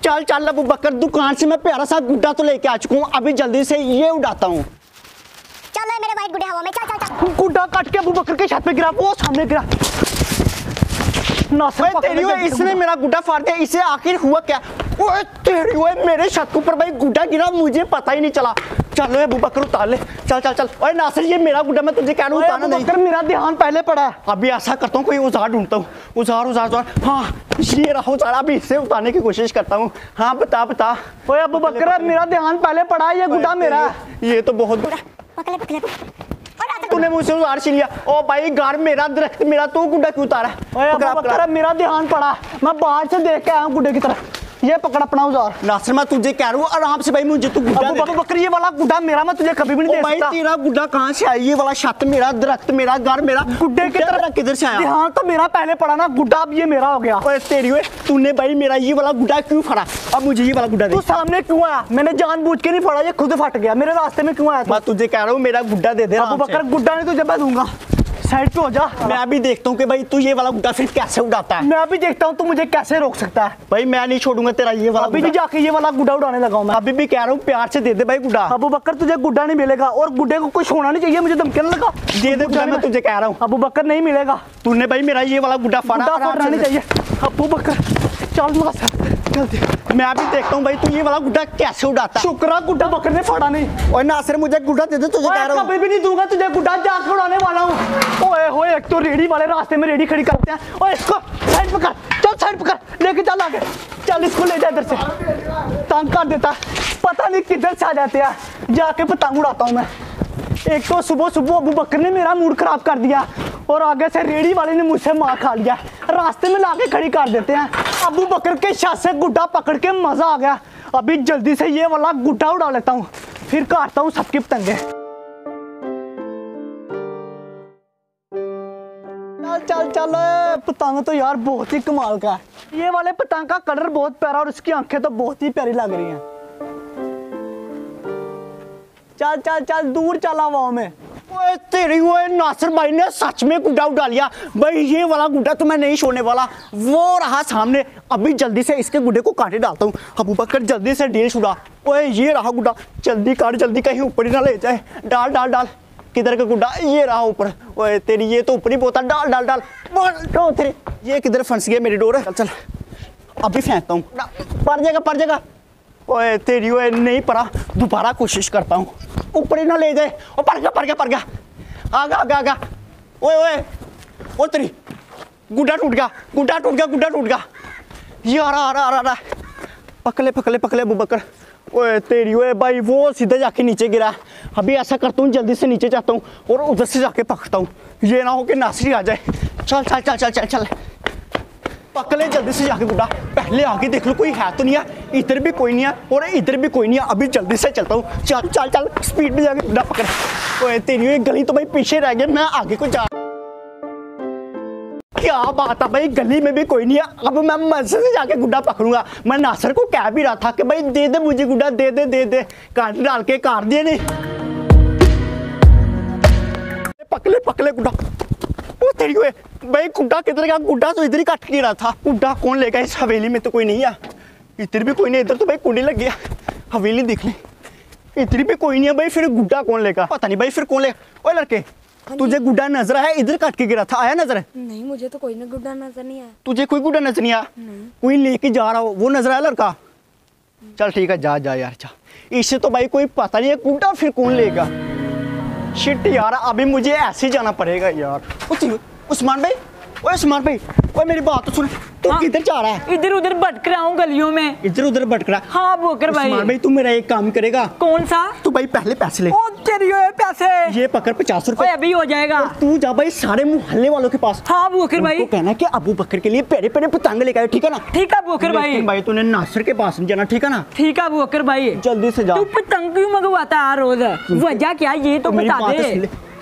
चल चल अबू बकर, दुकान से मैं प्यारा सा गुड्डा तो लेके आ चुका हूँ, अभी जल्दी से ये उड़ाता हूँ। चल मेरे वाइट गुड्डे हवा में, चल चल चल। गुड्डा काट के अबू बकर के छत पे गिरा, वो सामने गिरा। इसने मेरा गुड्डा फाड़ दिया, इसे आखिर हुआ क्या? ओए तेरी ओए, मेरे छत के ऊपर भाई गुड्डा गिरा, मुझे पता ही नहीं चला। चलो अबू बकर उतार ले, चल चल चल। ओए नासिर, ये मेरा गुड्डा, मैं तुझे कह रहा हूँ उतारना नहीं। मेरा ध्यान पहले पड़ा है। अभी ऐसा करता हूँ, कोई औजार ढूंढता हूँ। औजार। हाँ ये रहा औजार, अभी इससे उतारने की कोशिश करता हूँ। हाँ बता। ओए अबू बकर, मेरा ध्यान पहले पड़ा है, ये गुड्डा मेरा। ये तो बहुत पकड़े। तूने मुझसे औजार छीन लिया। ओ भाई घर मेरा, दरख्त मेरा, तू गुड्डा क्यों उतारा? ओए अबू बकर, मेरा ध्यान पड़ा, मैं बाहर से देख के आया हूँ गुड्डे की तरफ। ये पकड़ अपना औजार। नासिर मैं तुझे कह रहा हूँ आराम से भाई, मुझे तू गुड्डा दे। अबू बकर ये वाला गुड्डा मेरा, मैं तुझे कभी भी नहीं दे सकता। भाई तेरा गुड्डा कहाँ से आया? ये वाला छत मेरा, दरख्त मेरा, घर मेरा, गुड्डे की तरह किधर से आया? ध्यान तो मेरा पहले पड़ा ना, गुड्डा अब ये मेरा हो गया। ओए तेरी ओए, तूने भाई मेरा ये वाला गुड्डा क्यों फाड़ा? अब मुझे ये वाला गुड्डा दे। तू सामने क्यों आया? मैंने जानबूझ के नहीं फाड़ा, ये खुद फट गया। मेरे रास्ते में क्यों आया? मैं तुझे कह रहा हूँ मेरा गुड्डा दे दे। अबू बकर गुड्डा नहीं तुझे मैं दूंगा, साइड पे हो जा। मैं अभी देखता हूँ कि भाई तू ये वाला गुड्डा फिर कैसे उड़ाता है। मैं अभी देखता हूँ तू मुझे कैसे रोक सकता है। भाई मैं नहीं छोड़ूंगा तेरा ये वाला। अभी नहीं जाके ये वाला गुड्डा उड़ाने लगा हूँ मैं। अभी भी कह रहा हूँ प्यार से दे दे भाई गुड्डा। अबू बकर तुझे गुड्डा नहीं मिलेगा, और गुड्डे को कुछ होना नहीं चाहिए, मुझे धमकी न लगा। दे दे गुड्डा, मैं तुझे कह रहा हूँ। अबू बकर नहीं मिलेगा। तूने भाई मेरा ये वाला गुड्डा फाड़ा नहीं चाहिए। अबू बकर चल जल्दी, मैं अभी देखता हूँ भाई तू ये वाला गुड्डा कैसे उड़ाता है। शुक्र गुड्डा बकर ने फाड़ा नहीं। और नासिर मुझे गुड्डा दे दे, तुझे कह रहा हूँ। कभी भी नहीं दूंगा तुझे गुड्डा, जाके उड़ाने वाला हूँ। ओए होए, एक तो रेडी वाले रास्ते में रेडी खड़ी करते हैं। ओए इसको साइड पकड़, चल साइड पकड़, लेके चल आगे, चल इसको ले जा इधर से, तंग कर देता, पता नहीं किधर से आ जाते हैं। जाके पतंग उड़ाता हूँ मैं। एक तो सुबह अबू बकर ने मेरा मूड खराब कर दिया, और आगे से रेडी वाले ने मुझसे मार खा लिया। रास्ते में लाके खड़ी कर देते हैं। अबू बकर के छत से गुड्डा पकड़ के मजा आ गया। अभी जल्दी से ये वाला गुड्डा उड़ा लेता हूँ, फिर काटता हूँ सबकी पतंगे। चल पतंग तो यार बहुत ही कमाल का है। ये वाले पतंग का कलर बहुत प्यारा, और इसकी आंखें तो बहुत ही प्यारी लग रही हैं। चल दूर चला हवा में। ओए तेरी ओए, नासिर भाई ने सच में गुड्डा उड़ा लिया। भाई ये वाला गुड्डा तो मैं नहीं छोड़ने वाला, वो रहा सामने। अभी जल्दी से इसके गुड्डे को काटे डालता हूँ। अबू बकर जल्दी से डील छुड़ा। ओए ये रहा गुड्डा, जल्दी काट, जल्दी कहीं ऊपर ही ना ले जाए। डाल किधर का गुड्डा? ये रहा ऊपर। ओए तेरी ये तो ऊपर ही बोता, डाल तेरी। ये किधर फंस गया मेरी डोर? चल अभी फेंकता हूँ, पर जाएगा। ओए तेरी ओए, नहीं पड़ा, दोबारा कोशिश करता हूँ, ऊपर ही ना ले जाए। ओ पर गया, आगा। ओए ओ तेरी, गुड्डा टूट गया। ये आ रहा। पकले अबू बकर। ओए तेरी ओए भाई, वो सीधे जाके नीचे गिरा। अभी ऐसा करता हूँ, जल्दी से नीचे जाता हूँ और उधर से जाके पकड़ता हूँ, ये ना हो कि नासिर आ जाए। चल पकले जल्दी से जाके गुड्डा। पहले आगे देख लो कोई है तो नहीं है, इधर भी कोई नहीं है और इधर भी कोई नहीं है। अभी जल्दी से चलता हूँ, चल स्पीड में जाके गुड्डा पकड़। ओए तेरी ये गली तो भाई पीछे रह गया, मैं आगे को जा। क्या बात है भाई, गली में भी कोई नहीं है। अब मैं मजे से जाके गुड्डा पकड़ूंगा। मैं नासिर को कह भी रहा था कि भाई दे दे मुझे गुड्डा, दे काट डाल के काट दिए नहीं। पकले गुड्डा। ओ तेरी ओए भाई, गुड्डा किधर गया? गुड्डा तो इधर ही काट के रहा था। गुड्डा कौन लेगा? इस हवेली में तो कोई नहीं है, इधर भी कोई नहीं। इधर तो भाई कुंडी लग गया, हवेली देख ले, इधर भी कोई नहीं है भाई। फिर गुड्डा कौन लेगा? पता नहीं भाई, फिर कौन लेगा? ओए लड़के, तुझे गुड्डा नजर आया? इधर काट के गिरा था, आया नजर? नहीं मुझे तो कोई ना गुड्डा नजर नहीं आया। तुझे कोई गुड्डा नजर नहीं आया? कोई लेके जा रहा हो वो नजर आया लड़का? चल ठीक है, जा यार जा। इससे तो भाई कोई पता नहीं है गुड्डा फिर कौन लेगा। शिट यार, अभी मुझे ऐसे जाना पड़ेगा यार। उस्मान भाई, ओए मेरी बात तो सुन, तू किधर जा रहा है? इधर उधर भटक रहा हूँ गलियों में। इधर उधर भटक रहा है? हाँ बोकर भाई। उस्मान भाई, तू मेरा एक काम करेगा? कौन सा? तू भाई पहले पैसे ले। ओ तेरी ओए पैसे, ये पकड़ 50 रुपए। अभी हो जाएगा। तू जा भाई सारे मोहल्ले वालों के पास। हाँ बोकर भाई, उनको कहना कि अबू बकर के लिए पेड़े पतंग लेकर आए, ठीक है ना? ठीक है बोकर भाई तूने नासिर के पास नहीं जाना, ठीक है ना? ठीक है बोकर भाई, जल्दी से जा। तू पतंग क्यों मंगवाता है रोज? वजह क्या ये तो बता दे।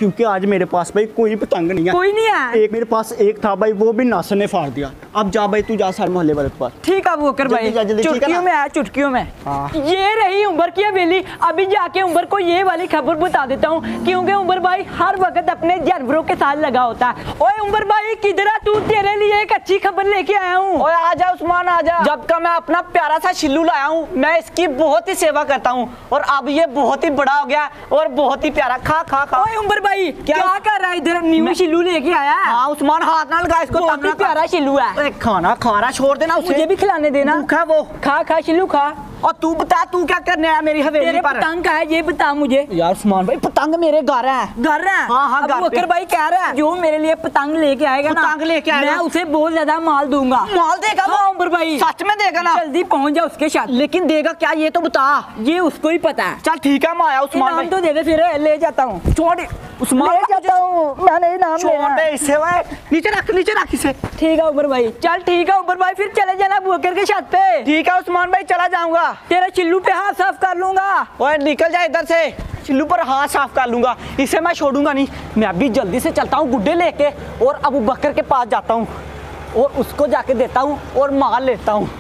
क्योंकि आज मेरे पास भाई कोई पतंग नहीं है। कोई नहीं है? एक मेरे पास एक था भाई, वो भी नासर ने फाड़ दिया। अब जा भाई, तू जा सारे मोहल्ले वाले के पास। ठीक है अबू बकर भाई, जल्दी जा, जल्दी, ठीक है चुटकियों ना? में है, चुटकियों में। हाँ। ये रही उमर की हवेली। अभी जाके उमर को ये वाली खबर बता देता हूँ, क्योंकि उमर भाई हर वक्त अपने जानवरों के साथ लगा होता है। ओए उमर भाई किधर है तू? तेरे लिए एक अच्छी खबर लेके आया हूँ। ओए आजा उस्मान आजा। जब का मैं अपना प्यारा सा शिल्लू लाया हूँ, मैं इसकी बहुत ही सेवा करता हूँ और अब ये बहुत ही बड़ा हो गया और बहुत ही प्यारा। खा खा खा। ओए उमर भाई क्या कर रहा है इधर? न्यू शिल्लू लेके आया है। हाँ उस्मान, हाथ ना लगा इसको। बहुत ही प्यारा शिल्लू है। खाना खा रहा, छोड़ देना उसे। मुझे भी खिलाने देना। भूखा वो। खा खा शिल्लू खा। और तू बता, तू क्या करने आया मेरी हवेली तेरे पर? पतंग का है ये बता मुझे। यार उस्मान भाई, पतंग मेरे घर है। घर है? हाँ, हाँ, घर अबू पे। बकर भाई कह रहा है जो मेरे लिए पतंग लेके आएगा ना, पतंग लेके आएगा? मैं उसे बहुत ज्यादा माल दूंगा। माल देगा वो? हाँ उमर भाई, सच में देगा ना? जल्दी पहुंच जा उसके साथ। लेकिन देगा क्या ये तो बता। ये उसको ही पता है। चल ठीक है, मैं आया उस्मान इनाम भाई। तो दे दे फिर, ले जाता हूँ। छोड़ उस्मान, ले जाता हूँ, मैंने इनाम छोड़ लेना दे है। इसे। नीचे रख इसे। ठीक है उमर भाई, चल ठीक है उमर भाई, फिर चले जाना अबू बकर के छत पे। ठीक है उस्मान भाई, चला जाऊंगा। तेरा चिल्लू पे हाथ साफ कर लूंगा। ओए निकल जा इधर से, चिल्लू पर हाथ साफ कर लूंगा। इसे मैं छोड़ूंगा नहीं। मैं अभी जल्दी से चलता हूँ गुड्डे लेके और अबू बकर के पास जाता हूँ और उसको जाके देता हूँ और माल लेता हूँ।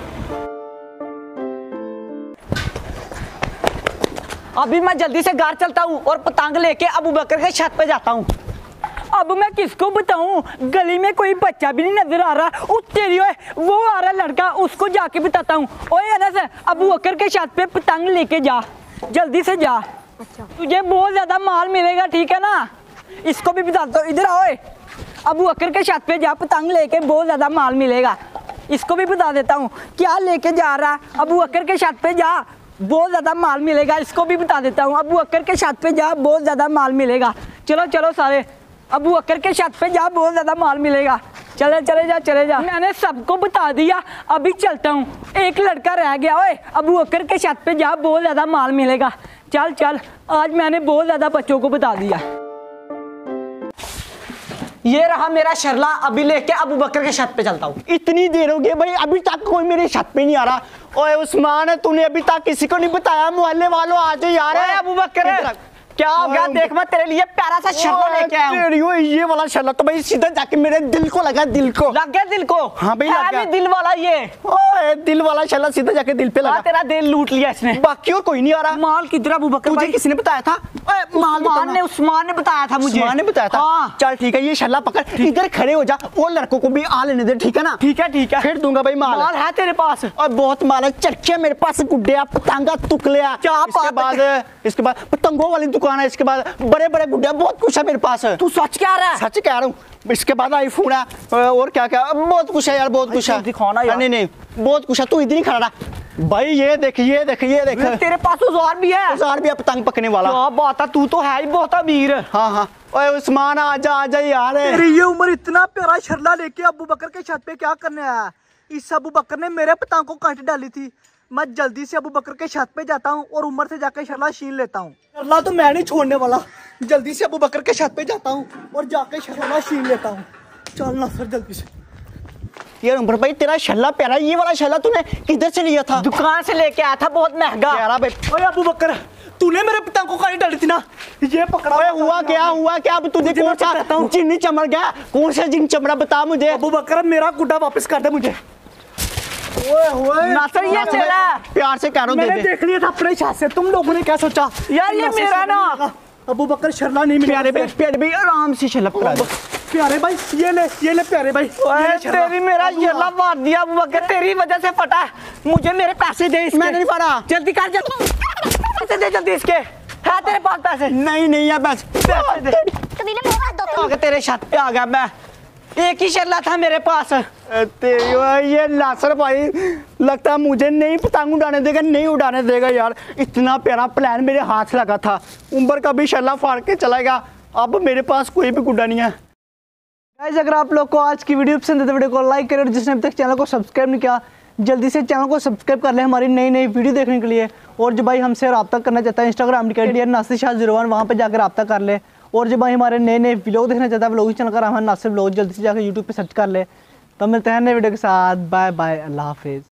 अभी मैं जल्दी से घर चलता हूँ और पतंग लेके अबू बकर के छत पे जाता हूँ। अब मैं किसको बताऊं? गली में कोई बच्चा भी नहीं नजर आ रहा। उस तेरी ओए, वो आ रहा लड़का, उसको जाके बताता हूँ। ओए अनस, अबू बकर के छत पे पतंग लेके जा, जल्दी से जा। अच्छा। तुझे बहुत ज्यादा माल मिलेगा, ठीक है ना? इसको भी बताता हूँ, इधर आओ। अबू बकर के छत पे जा, पतंग लेके बहुत ज्यादा माल मिलेगा। इसको भी बता देता हूँ क्या लेके जा रहा। अबू बकर के छत पे जा, बहुत ज्यादा माल मिलेगा। इसको भी बता देता हूँ, अबू बकर के छत पे जा, बहुत ज्यादा माल मिलेगा। चलो चलो सारे, अबू बकर के छत पे जा, बहुत ज्यादा माल मिलेगा। चले जा। मैंने सबको बता दिया, अभी चलता हूँ। एक लड़का रह गया। ओए अबू बकर के छत पे जा, बहुत ज्यादा माल मिलेगा। चल, आज मैंने बहुत ज्यादा बच्चों को बता दिया। ये रहा मेरा शरला, अभी लेके अबू बकर के छत पे चलता हूँ। इतनी देर हो गई भाई, अभी तक कोई मेरे छत पे नहीं आ रहा। ओए उस्मान, तूने अभी तक किसी को नहीं बताया? मोहल्ले वालों आ जाओ यार। ओए अबू बकर, क्या हो गया? देख मैं तेरे लिए प्यारा सा शरला लेके आया हूँ। ये वाला शरला तो भाई सीधा जाके मेरे दिल को लगा, दिल को लग गया दिल को? हाँ भाई, लग गया। दिल वाला ये। ओए दिल वाला शरला सीधा जाके दिल पे लगा। तेरा दिल लूट लिया इसने। बाकी और कोई नहीं आ रहा। माल किधर अबू बकर तुझे भाई? किसने बताया था? उस्मान ने बताया था मुझे। उस्मान ने बताया था? हाँ। चल ठीक है, ये शरला पकड़, इधर खड़े हो जा और लड़कों को भी आ लेने दे, ठीक है ना? ठीक है। फिर दूंगा भाई माल। माल है तेरे पास? और बहुत माल है, चरखे मेरे पास, गुड्डिया, पतंगा, तुकलिया। इसके बाद पतंगों वाली दुकान है। इसके बाद बड़े बड़े गुड्डिया, बहुत कुछ है मेरे पास। तू सच कह रहा है? सच कह रहा हूँ। इसके बाद आईफोन है और क्या बहुत कुछ है यार, बहुत कुछ है। दिखाना यार। नहीं बहुत कुछ है, तू इधर ही खड़ा रहा भाई। ये देख। तेरे पास औजार भी है? औजार भी है पतंग पकने वाला। क्या बात है, तू तो है ही बहुत अमीर। हाँ। ओए उस्मान, आजा यार। तेरी ये उम्र इतना प्यारा शरला लेके अबू बकर के छत पे क्या करने आया? इस अबू बकर ने मेरे पतंग को काट डाली थी। मैं जल्दी से अबू बकर के छत पे जाता हूँ और उमर से जाकर शरला छीन लेता हूँ। शरला तो मैं नहीं छोड़ने वाला। जल्दी से अबू बकर के छत पे जाता हूँ और जाके शरला छीन लेता हूँ। चल ना सर जल्दी से। यार उमर भाई, तेरा शल्ला प्यारा, ये वाला शल्ला तूने किधर से लिया था? दुकान से लेके आया था, बहुत महंगा। प्यारा भाई। ओए अबू बकर, तूने मेरे पतंग को काट डाली थी ना? ये पकड़ा। ओए हुआ क्या? अब तुझे कौन सा जिन चमड़ गया? कौन सा जिन चमड़ा, बता मुझे। अबू बकर, मेरा गुड्डा वापस कर दे मुझे। नासर ये चला। प्यार से कह रहा हूँ, मैंने देख लिया था अपने छत से। तुम लोगों ने क्या सोचा? यार ये मेरा ना। अबू बकर, शरला नहीं मिला। प्यारे भाई आराम से शल्ला पकड़ा दे। प्यारे भाई ये ले प्यारे भाई। तेरी मेरा शरला मार दिया अबू बकर, तेरी वजह से फटा। मुझे मेरे पैसे दे इसके। मैंने नहीं फाड़ा। जल्दी कर, पैसे दे जल्दी इसके। है तेरे पास पैसे? नहीं यार, बस पैसे दे। कमीने मुंह हाथ धो। आगे तेरे छत पे आ गया मैं। एक ही शरला था मेरे पास। ये नासर भाई, लगता मुझे नहीं पतंग उड़ाने देगा यार। इतना प्यारा प्लान मेरे हाथ लगा था। उम्र का भी शल्ला फाड़ के चला गया। अब मेरे पास कोई भी गुड्डा नहीं है। गाइस, अगर आप लोग को आज की वीडियो पसंद है तो वीडियो को लाइक करें और जिसने अभी तक चैनल को सब्सक्राइब नहीं किया, जल्दी से चैनल को सब्सक्राइब कर ले हमारी नई वीडियो देखने के लिए। और जो भाई हमसे रब्ता करना चाहता है, इंस्टाग्राम आई नासिर शाह 01, वहाँ पे जाकर रब्ता कर ले। और जो भाई हमारे नए व्लॉग देखना चाहता है, व्लॉग चैनल का नाम है नासिर व्लॉग, जल्दी से जाकर यूट्यूब पे सर्च कर ले। तो मिलते हैं नए वीडियो के साथ। बाय बाय, अल्लाह हाफिज़।